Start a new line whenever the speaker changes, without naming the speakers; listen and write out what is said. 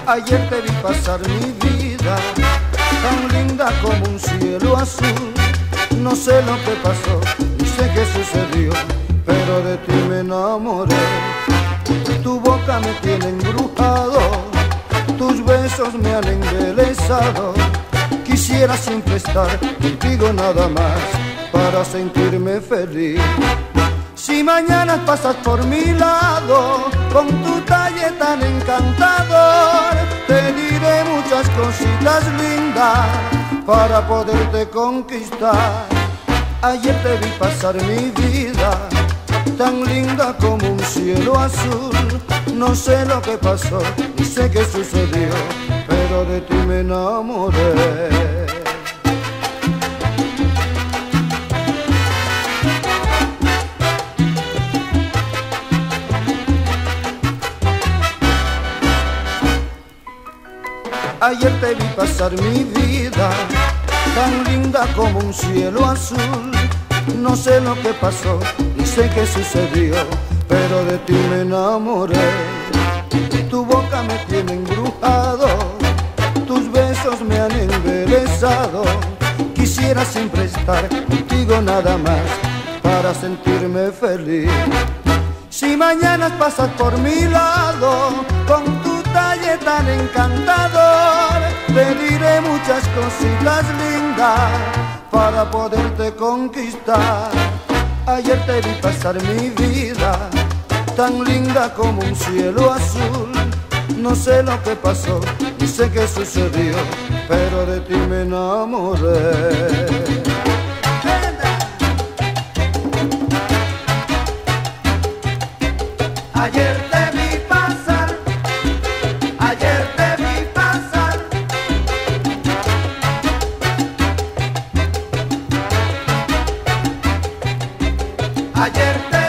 Ayer te vi pasar mi vida, tan linda como un cielo azul. No sé lo que pasó, ni sé qué sucedió, pero de ti me enamoré. Tu boca me tiene embrujado, tus besos me han embelesado. Quisiera siempre estar contigo nada más, para sentirme feliz. Si mañana pasas por mi lado, con tu talle tan encantador, te diré muchas cositas lindas para poderte conquistar. Ayer te vi pasar mi vida, tan linda como un cielo azul. No sé lo que pasó, ni sé qué sucedió, pero de ti me enamoré. Ayer te vi pasar mi vida, tan linda como un cielo azul. No sé lo que pasó, ni sé qué sucedió, pero de ti me enamoré. Tu boca me tiene embrujado, tus besos me han embelesado. Quisiera siempre estar contigo nada más, para sentirme feliz. Si mañana pasas por mi lado, con tu talle tan encantador, te diré muchas cositas lindas para poderte conquistar. Ayer te vi pasar mi vida, tan linda como un cielo azul. No sé lo que pasó, ni sé qué sucedió, pero de ti me enamoré.
Ayer te vi pasar, ayer te vi pasar. Ayer te